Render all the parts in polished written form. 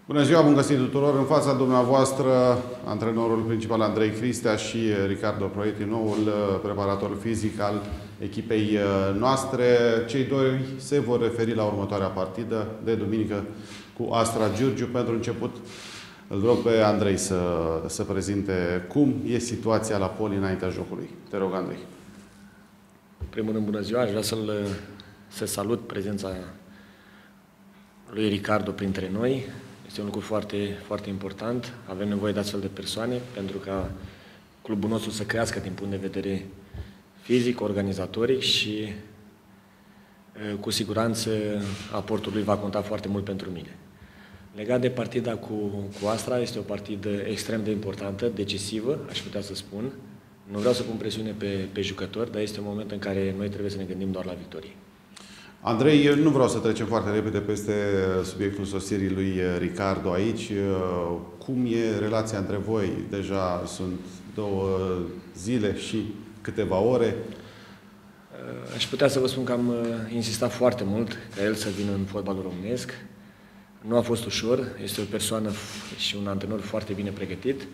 Bună ziua, bun găsit tuturor! În fața dumneavoastră, antrenorul principal Andrei Cristea și Ricardo Proietti, noul preparator fizic al echipei noastre. Cei doi se vor referi la următoarea partidă de duminică cu Astra Giurgiu. Pentru început, îl rog pe Andrei să prezinte cum e situația la Poli înaintea jocului. Te rog, Andrei. În primul rând, bună ziua! Aș vrea să salut prezența lui Ricardo printre noi. Este un lucru foarte, foarte important. Avem nevoie de astfel de persoane pentru ca clubul nostru să crească din punct de vedere fizic, organizatoric și cu siguranță aportul lui va conta foarte mult pentru mine. Legat de partida cu Astra, este o partidă extrem de importantă, decisivă, aș putea să spun. Nu vreau să pun presiune pe jucători, dar este un moment în care noi trebuie să ne gândim doar la victorie. Andrei, eu nu vreau să trecem foarte repede peste subiectul sosirii lui Ricardo aici. Cum e relația între voi? Deja sunt 2 zile și câteva ore. Aș putea să vă spun că am insistat foarte mult ca el să vină în fotbalul românesc. Nu a fost ușor, este o persoană și un antrenor foarte bine pregătit.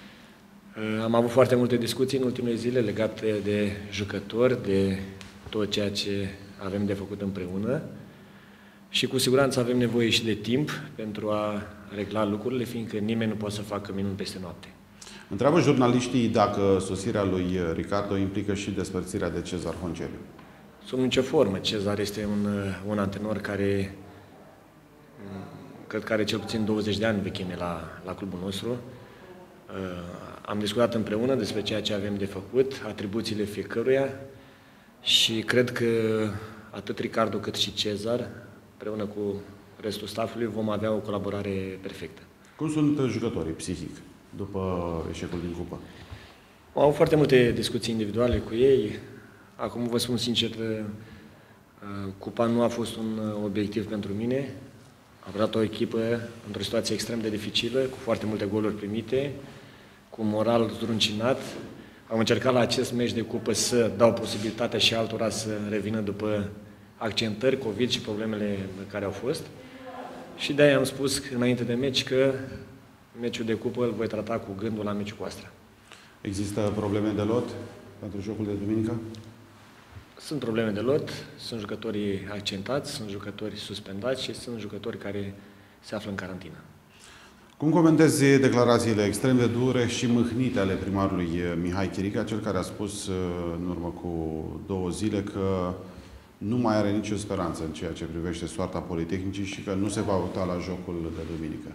Am avut foarte multe discuții în ultimele zile legate de jucători, de tot ceea ce avem de făcut împreună și cu siguranță avem nevoie și de timp pentru a regla lucrurile, fiindcă nimeni nu poate să facă minuni peste noapte. Întreabă jurnaliștii dacă sosirea lui Ricardo implică și despărțirea de Cezar Honceriu. Sub nicio formă. Cezar este un antrenor care cred că are cel puțin 20 de ani vechime la clubul nostru. Am discutat împreună despre ceea ce avem de făcut, atribuțiile fiecăruia și cred că atât Ricardo cât și Cezar, împreună cu restul staffului, vom avea o colaborare perfectă. Cum sunt jucătorii psihic după eșecul din cupă? Am avut foarte multe discuții individuale cu ei. Acum vă spun sincer, cupa nu a fost un obiectiv pentru mine. Am dat o echipă într-o situație extrem de dificilă, cu foarte multe goluri primite, cu moral zdruncinat. Am încercat la acest meci de cupă să dau posibilitatea și altora să revină după accentări, COVID și problemele care au fost. Și de-aia am spus înainte de meci că meciul de cupă îl voi trata cu gândul la meciul cu Astra. Există probleme de lot pentru jocul de duminică? Sunt probleme de lot, sunt jucătorii accentați, sunt jucători suspendați și sunt jucători care se află în carantină. Cum comentezi declarațiile extrem de dure și mâhnite ale primarului Mihai Chirica, cel care a spus în urmă cu 2 zile că nu mai are nicio speranță în ceea ce privește soarta Politehnicii și că nu se va uita la jocul de duminică?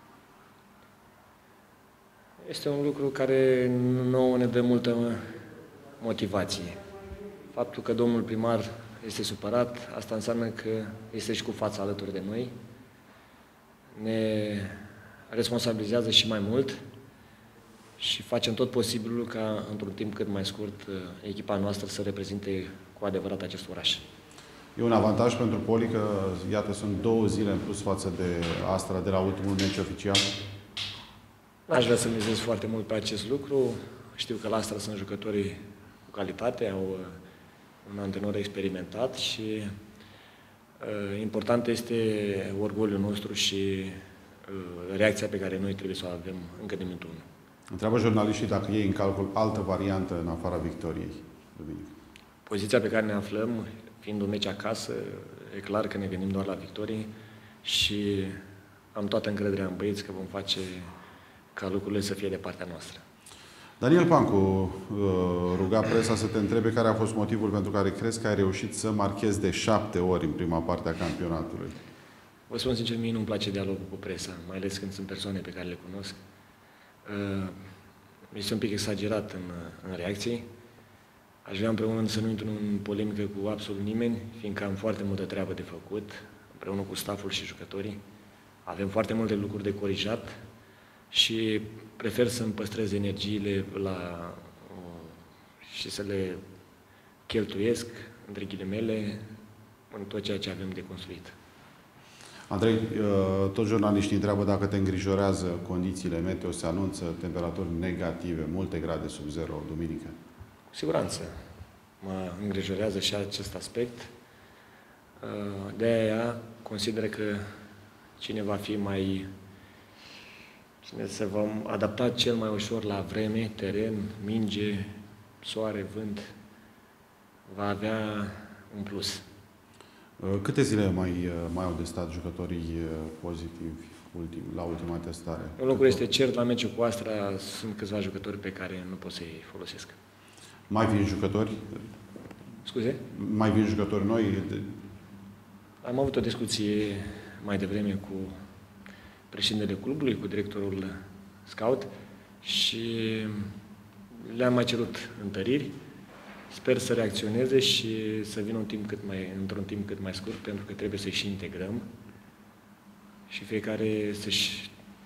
Este un lucru care nouă ne dă multă motivație. Faptul că domnul primar este supărat, asta înseamnă că este și cu fața alături de noi. Ne responsabilizează și mai mult și facem tot posibilul ca, într-un timp cât mai scurt, echipa noastră să reprezinte cu adevărat acest oraș. E un avantaj pentru Poli că, iată, sunt 2 zile în plus față de Astra de la ultimul meci oficial? N-aș vrea să mizez foarte mult pe acest lucru. Știu că la Astra sunt jucătorii cu calitate, au un antrenor experimentat și important este orgoliul nostru și reacția pe care noi trebuie să o avem încă din minutul 1. Întreabă jurnaliștii dacă iei în calcul altă variantă în afara victoriei duminică. Poziția pe care ne aflăm, fiind un meci acasă, e clar că ne gândim doar la victorii și am toată încrederea în băieți că vom face ca lucrurile să fie de partea noastră. Daniel Pancu ruga presa să te întrebe care a fost motivul pentru care crezi că ai reușit să marchezi de 7 ori în prima parte a campionatului. Vă spun sincer, mie nu-mi place dialogul cu presa, mai ales când sunt persoane pe care le cunosc. Este un pic exagerat în reacții. Aș vrea împreună să nu intru în polemică cu absolut nimeni, fiindcă am foarte multă treabă de făcut, împreună cu stafful și jucătorii. Avem foarte multe lucruri de corijat și prefer să-mi păstrez energiile și să le cheltuiesc, între ghilimele, în tot ceea ce avem de construit. Andrei, toți jurnaliștii întreabă dacă te îngrijorează condițiile meteo, se anunță temperaturi negative, multe grade sub zero duminică. Cu siguranță. Mă îngrijorează și acest aspect. De aia consider că cine va fi mai Se vom adapta cel mai ușor la vreme, teren, minge, soare, vânt. Va avea un plus. Câte zile mai au de stat jucătorii pozitivi la ultima testare? Un lucru este cert, la meciul cu Astra sunt câțiva jucători pe care nu pot să-i folosesc. Mai vin jucători? Scuze? Mai vin jucători noi? Am avut o discuție mai devreme cu președintele clubului, cu directorul scout și le-am mai cerut întăriri. Sper să reacționeze și să vină într-un timp cât mai scurt, pentru că trebuie să-i și integrăm și fiecare să-și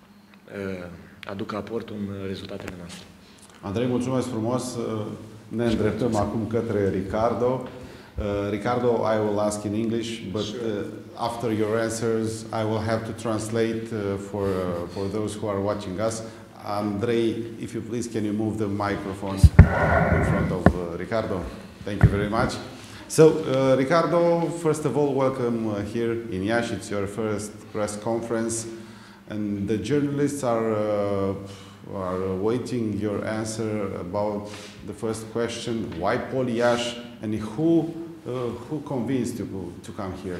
aducă aportul în rezultatele noastre. Andrei, mulțumesc frumos. Ne îndreptăm acum către Ricardo. Ricardo, I will ask in English, but after your answers, I will have to translate for those who are watching us. Andrei, if you please, can you move the microphone in front of Ricardo? Thank you very much. So, Ricardo, first of all, welcome here in Iași. It's your first press conference, and the journalists are waiting your answer about the first question: why Poli Iași, and who convinced you to come here?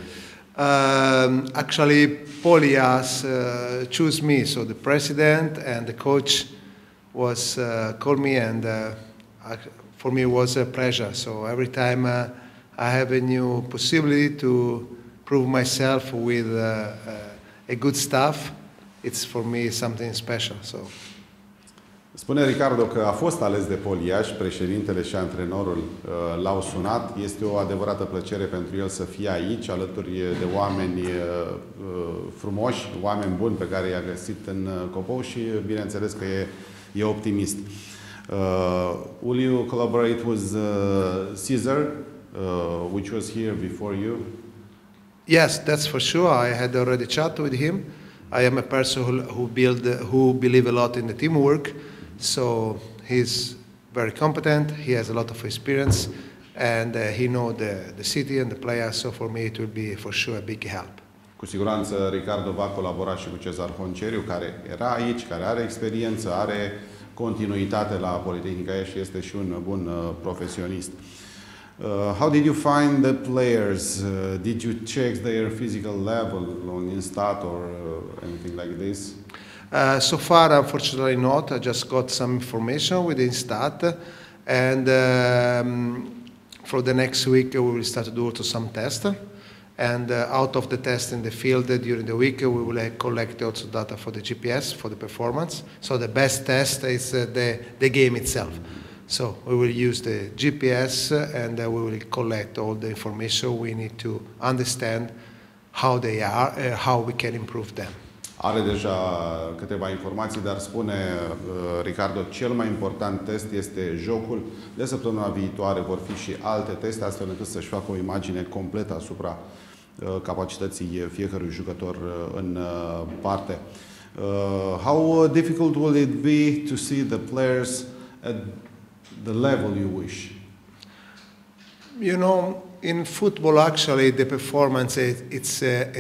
Actually, Poli Iași chose me. So the president and the coach was called me, and for me it was a pleasure. So every time I have a new possibility to prove myself with a good staff, it's for me something special. So. Spune Ricardo că a fost ales de Poli Iași, președintele și antrenorul l-au sunat. Este o adevărată plăcere pentru el să fie aici, alături de oameni frumoși, oameni buni pe care i-a găsit în Copou și bineînțeles că e optimist. Will you collaborate with Cesar, which was here before you? Yes, that's for sure. I had already chatted with him. I am a person who believe a lot in the teamwork. So he's very competent, he has a lot of experience, and he knows the city and the players, so for me it will be for sure a big help. Cu siguranță Ricardo va colabora și cu Cezar Honceriu, care era aici, care are experiență, are continuitate la Politehnica Iași și este și un bun profesionist. How did you find the players? Did you check their physical level on Instat or anything like this? So far, unfortunately not. I just got some information with Instat, and for the next week we will start to do also some tests. And out of the test in the field during the week, we will collect also data for the GPS, for the performance. So the best test is the game itself. So we will use the GPS and we will collect all the information we need to understand how they are, how we can improve them. Are deja câteva informații, dar spune Ricardo, cel mai important test este jocul. De săptămâna viitoare vor fi și alte teste, astfel încât să-și facă o imagine completă asupra capacității fiecărui jucător în parte. How difficult will it be to see the players at the level you wish? You know, in football, actually, the performance it's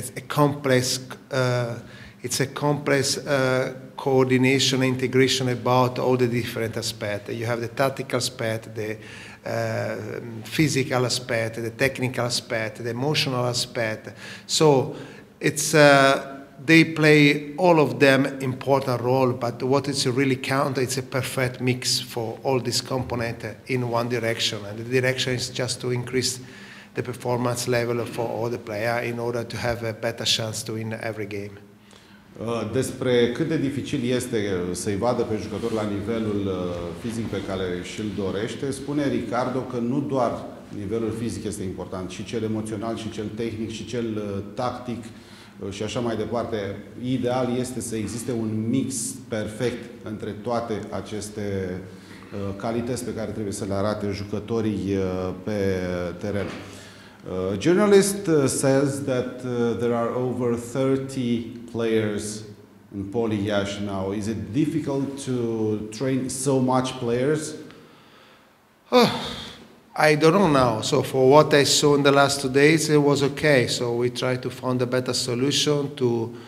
a complex coordination, integration about all the different aspects. You have the tactical aspect, the physical aspect, the technical aspect, the emotional aspect. So it's they play all of them important role, but what is really count, it's a perfect mix for all these components in one direction, and the direction is just to increase the performance level for all the players in order to have a better chance to win every game. Despre cât de dificil este să-i vadă pe jucători la nivelul fizic pe care și-l dorește, spune Ricardo că nu doar nivelul fizic este important, și cel emoțional, și cel tehnic, și cel tactic și așa mai departe. Ideal este să existe un mix perfect între toate aceste calități pe care trebuie să le arate jucătorii pe teren. Journalist says that there are over 30 players in Poli Iași now. Is it difficult to train so much players? I don't know now. So for what I saw in the last 2 days, it was okay. So we try to find a better solution to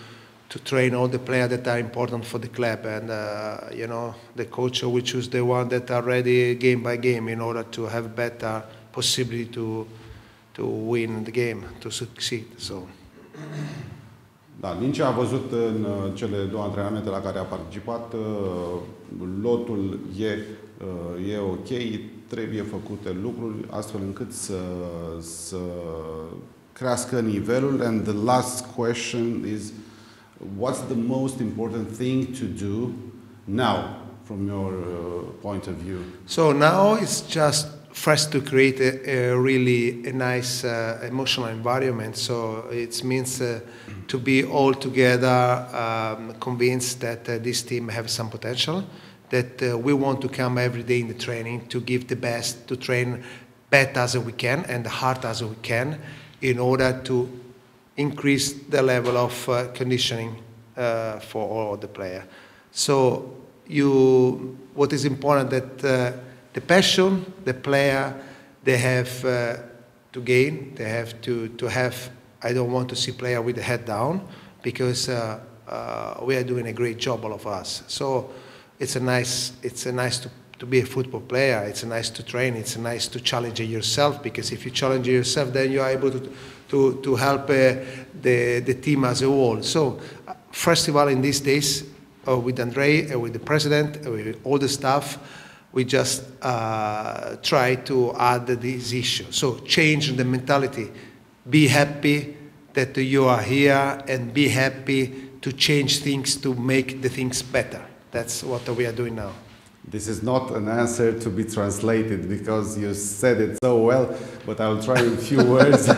to train all the players that are important for the club, and you know, the coach will choose the one that are ready game by game in order to have better possibility to win the game, to succeed. So. Da, din ce a văzut în cele două antrenamente la care a participat, lotul e ok, trebuie făcute lucruri astfel încât să crească nivelul. And the last question is, what's the most important thing to do now from your point of view? So now it's just first to create a really nice emotional environment. So it means to be all together convinced that this team has some potential, that we want to come every day in the training to give the best, to train better as we can and hard as we can in order to increase the level of conditioning for all the players. So what is important that the passion, the player, they have to gain. They have to have. I don't want to see player with the head down, because we are doing a great job, all of us. So it's nice to be a football player. It's nice to train. It's nice to challenge yourself, because if you challenge yourself, then you are able to help the team as a whole. So first of all, in these days, with Andrei, with the president, with all the staff, we just try to add this issue. So change the mentality. Be happy that you are here, and be happy to change things, to make the things better. That's what we are doing now. This is not an answer to be translated, because you said it so well, but I'll try in few words.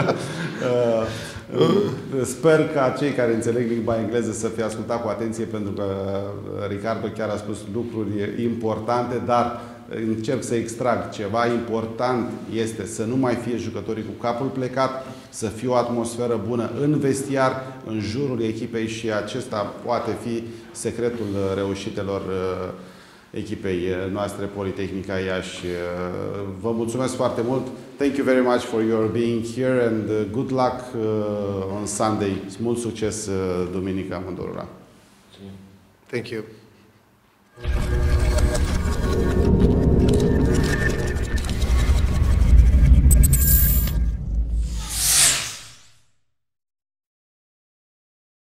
Sper ca cei care înțeleg limba engleză să fie ascultat cu atenție, pentru că Ricardo chiar a spus lucruri importante, dar încerc să extrag ceva. Important este să nu mai fie jucătorii cu capul plecat, să fie o atmosferă bună în vestiar, în jurul echipei, și acesta poate fi secretul reușitelor echipei noastre, Politehnica Iași. Vă mulțumesc foarte mult. Thank you very much for your being here, and good luck on Sunday. Mult succes duminica amândurora. Thank you.